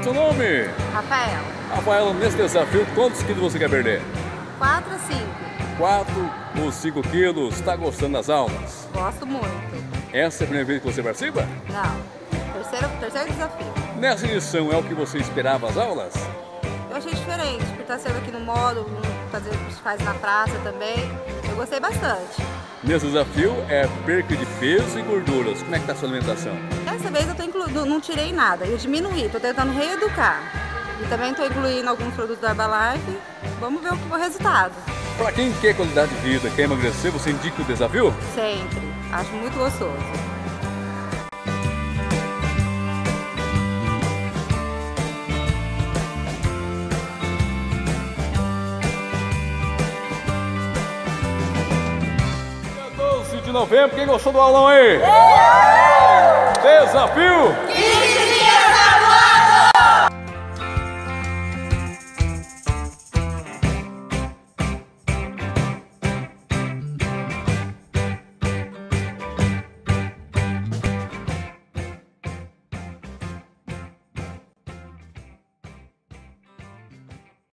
seu nome? Rafael. Rafael, nesse desafio, quantos quilos você quer perder? 4 a 5. 4 ou 5 quilos. Está gostando das aulas? Gosto muito. Essa é a primeira vez que você participa? Não. Terceiro desafio. Nessa edição, é o que você esperava as aulas? Eu achei diferente, por estar sendo aqui no módulo, fazer o que se faz na praça também. Eu gostei bastante. Nesse desafio é perca de peso e gorduras. Como é que está a sua alimentação? Dessa vez eu não tirei nada, eu diminuí, estou tentando reeducar. E também estou incluindo alguns produtos da Herbalife. Vamos ver o resultado. Para quem quer qualidade de vida, quer emagrecer, você indica o desafio? Sempre. Acho muito gostoso. Dia 12 de novembro, quem gostou do aulão aí? Desafio